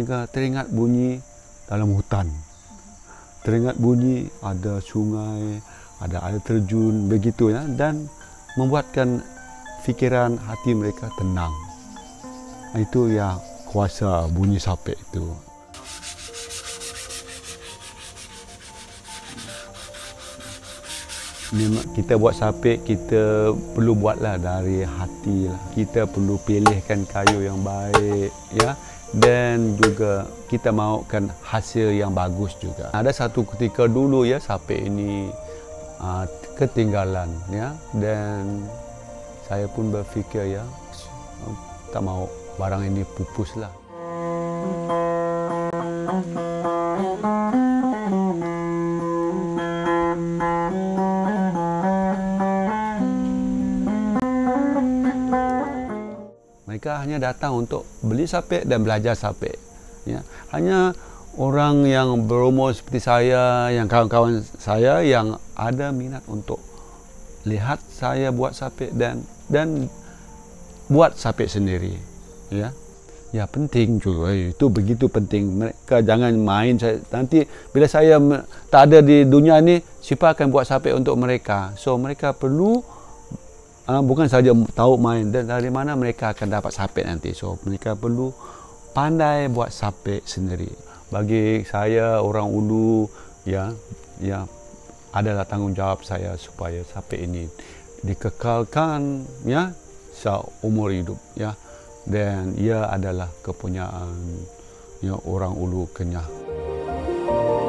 mereka teringat bunyi dalam hutan, teringat bunyi ada sungai, ada air terjun begitu ya, dan membuatkan fikiran hati mereka tenang. Itu ya kuasa bunyi sapek itu. Kita buat sapek, kita perlu buatlah dari hati lah. Kita perlu pilihkan kayu yang baik ya, dan juga kita mahukan hasil yang bagus juga. Ada satu ketika dulu ya, sapek ini ketinggalan ya, dan saya pun berfikir ya, tak mau barang ini pupus lah. Mereka hanya datang untuk beli sapek dan belajar sapek. Ya. Hanya orang yang berumur seperti saya, yang kawan-kawan saya yang ada minat untuk lihat saya buat sapek dan buat sapek sendiri. Ya, ya penting juga. Itu begitu penting. Mereka jangan main. Nanti bila saya tak ada di dunia ni, siapa akan buat sapek untuk mereka? So mereka perlu bukan saja tahu main, dan dari mana mereka akan dapat sapek nanti. So mereka perlu pandai buat sapek sendiri. Bagi saya orang Ulu ya adalah tanggungjawab saya supaya sapek ini dikekalkan ya seumur hidup ya, dan ia adalah kepunyaan ya orang Ulu Kenyah.